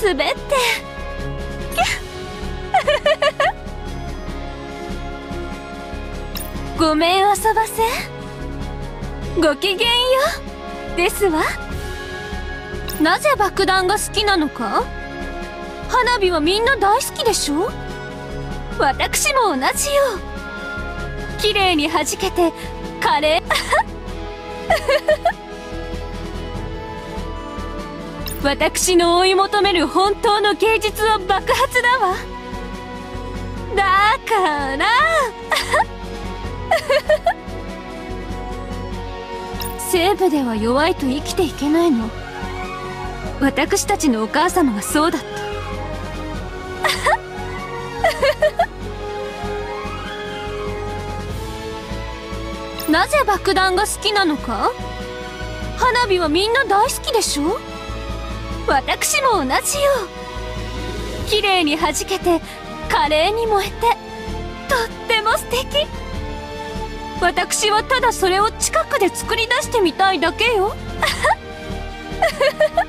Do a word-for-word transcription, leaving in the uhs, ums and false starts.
滑ってごめん遊ばせ。ごきげんようですわ。なぜ爆弾が好きなのか？花火はみんな大好きでしょ？私も同じよ。綺麗に弾けて華麗私の追い求める本当の芸術は爆発だわ。だから西部では弱いと生きていけないの。私たちのお母様がそうだった。なぜ爆弾が好きなのか？花火はみんな大好きでしょ？私も同じよ。綺麗に弾けて華麗に燃えてとっても素敵。私はただそれを近くで作り出してみたいだけよ。